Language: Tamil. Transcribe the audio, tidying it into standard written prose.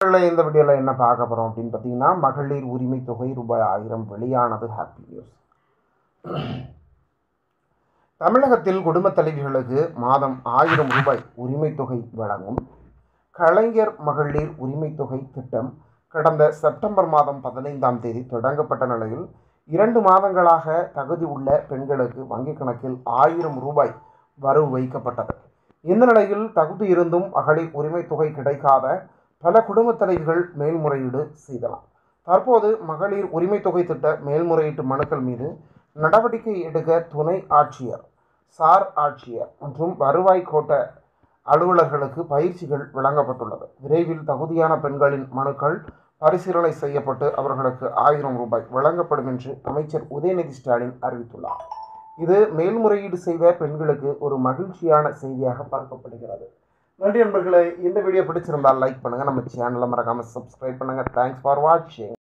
இந்த வீடியோவில் என்ன பார்க்க போகிறோம் அப்படின்னு பார்த்தீங்கன்னா, மகளிர் உரிமை தொகை ரூபாய் 1000 வெளியானது. Happy news. தமிழகத்தில் குடும்பத் தலைவிகளுக்கு மாதம் 1000 ரூபாய் உரிமை தொகை வழங்கும் கலைஞர் மகளிர் உரிமை தொகை திட்டம் கடந்த செப்டம்பர் மாதம் 15ஆம் தேதி தொடங்கப்பட்ட நிலையில் 2 மாதங்களாக தகுதி உள்ள பெண்களுக்கு வங்கிக் கணக்கில் 1000 ரூபாய் வரவு வைக்கப்பட்டது. இந்த நிலையில் தகுதி இருந்தும் மகளிர் உரிமை தொகை கிடைக்காத பல குடும்பத் தலைவிகள் மேல்முறையீடு செய்தனர். தற்போது மகளிர் உரிமை தொகை திட்ட மேல்முறையீட்டு மனுக்கள் மீது நடவடிக்கை எடுக்க துணை ஆட்சியர், சார் ஆட்சியர் மற்றும் வருவாய் கோட்ட அலுவலர்களுக்கு பயிற்சிகள் வழங்கப்பட்டுள்ளது. விரைவில் தகுதியான பெண்களின் மனுக்கள் பரிசீலனை செய்யப்பட்டு அவர்களுக்கு 1000 ரூபாய் வழங்கப்படும் என்று அமைச்சர் உதயநிதி ஸ்டாலின் அறிவித்துள்ளார். இது மேல்முறையீடு செய்த பெண்களுக்கு ஒரு மகிழ்ச்சியான செய்தியாக பார்க்கப்படுகிறது. நன்றி நண்பர்களே. இந்த வீடியோ பிடிச்சிருந்தால் லைக் பண்ணுங்கள், நம்ம சேனலை மறக்காமல் சப்ஸ்கிரைப் பண்ணுங்கள். தேங்க்ஸ் ஃபார் வாட்சிங்.